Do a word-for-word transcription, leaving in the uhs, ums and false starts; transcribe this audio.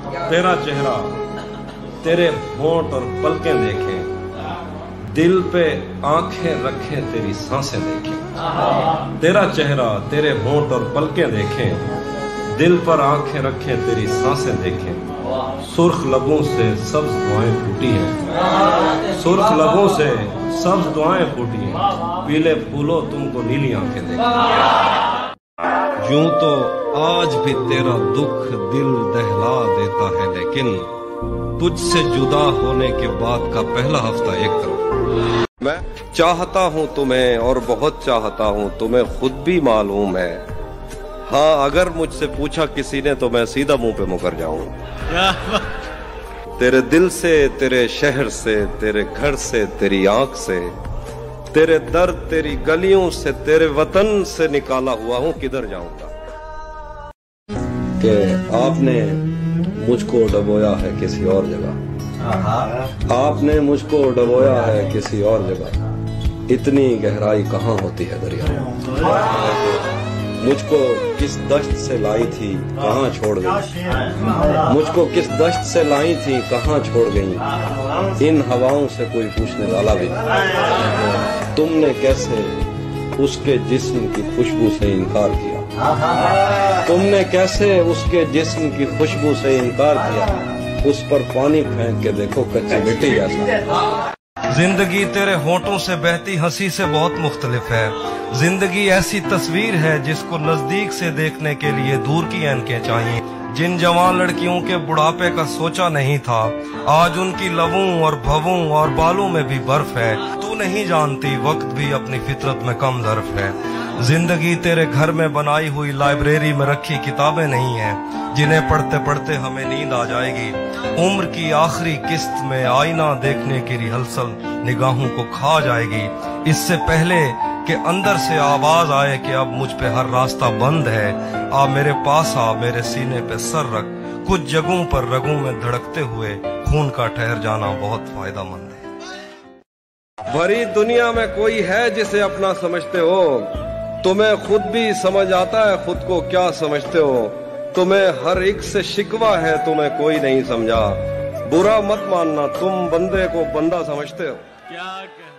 तेरा चेहरा, तेरे होंठ और पलकें देखें, दिल पे आंखें रखें, तेरी सांसें देखें। तेरा चेहरा, तेरे होंठ और पलकें देखें, दिल पर आंखें रखें, तेरी सांसें देखें। सुर्ख लबों से सब्ज दुआएं फूटी हैं, सुर्ख लबों से सब्ज दुआएं फूटी हैं, पीले फूलों तुमको नीली आंखें देखें। यूं तो आज भी तेरा दुख दिल दहला देता है, लेकिन तुझसे जुदा होने के बाद का पहला हफ्ता एक तरफ। मैं चाहता हूं तुम्हें और बहुत चाहता हूं, तुम्हें खुद भी मालूम है। हाँ, अगर मुझसे पूछा किसी ने तो मैं सीधा मुंह पे मुकर जाऊं। तेरे दिल से, तेरे शहर से, तेरे घर से, तेरी आंख से, तेरे दर्द, तेरी गलियों से, तेरे वतन से निकाला हुआ हूं, किधर जाऊंगा। कि आपने मुझको डबोया है किसी और जगह, आपने मुझको डबोया है किसी और जगह, इतनी गहराई कहाँ होती है दरिया में। मुझको किस दश्त से लाई थी कहाँ छोड़ गई, मुझको किस दश्त से लाई थी कहाँ छोड़ गई, इन हवाओं से कोई पूछने वाला भी नहीं। तुमने कैसे उसके जिस्म की खुशबू से इनकार किया, तुमने कैसे उसके जिस्म की खुशबू से इनकार किया, उस पर पानी फेंक के देखो कच्ची मिट्टी जैसा। जिंदगी तेरे होठों से बहती हंसी से बहुत मुख्तलिफ है। जिंदगी ऐसी तस्वीर है जिसको नजदीक से देखने के लिए दूर की ऐनकें चाहिए। जिन जवान लड़कियों के बुढ़ापे का सोचा नहीं था, आज उनकी लबों और भवों और बालों में भी बर्फ है। तू नहीं जानती वक्त भी अपनी फितरत में कम ज़र्फ है। जिंदगी तेरे घर में बनाई हुई लाइब्रेरी में रखी किताबें नहीं है, जिन्हें पढ़ते पढ़ते हमें नींद आ जाएगी। उम्र की आखिरी किस्त में आईना देखने की रिहर्सल निगाहों को खा जाएगी। इससे पहले कि अंदर से आवाज आए कि अब मुझ पे हर रास्ता बंद है, आ मेरे पास आ, मेरे सीने पे सर रख, कुछ जगहों पर रगों में धड़कते हुए खून का ठहर जाना बहुत फायदेमंद है। भरी दुनिया में कोई है जिसे अपना समझते हो, तुम्हें खुद भी समझ आता है खुद को क्या समझते हो। तुम्हें हर एक से शिकवा है, तुम्हें कोई नहीं समझा। बुरा मत मानना, तुम बंदे को बंदा समझते हो। क्या